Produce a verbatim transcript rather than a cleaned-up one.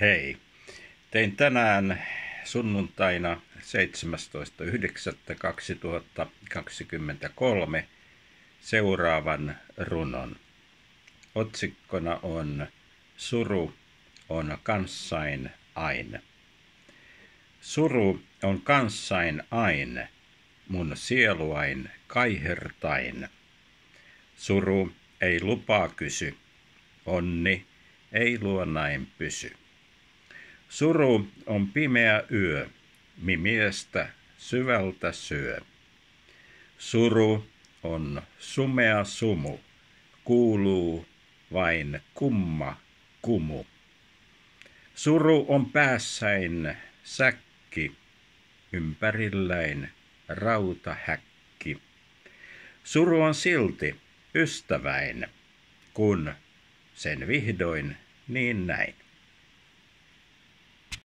Hei, tein tänään sunnuntaina seitsemästoista yhdeksättä kaksituhattakaksikymmentäkolme seuraavan runon. Otsikkona on Suru on kanssain ain. Suru on kanssain ain, mun sieluain kaihertain. Suru ei lupaa kysy, onni ei luonain pysy. Suru on pimeä yö, mi miestä syvältä syö. Suru on sumea sumu, kuuluu vain kumma kumu. Suru on päässäin säkki, ympärilläin rautahäkki. Suru on silti ystäväin, kun sen vihdoin niin näin.